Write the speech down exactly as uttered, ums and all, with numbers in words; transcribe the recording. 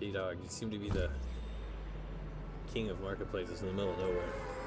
Mighty Dog, you seem to be the king of marketplaces in the middle of nowhere.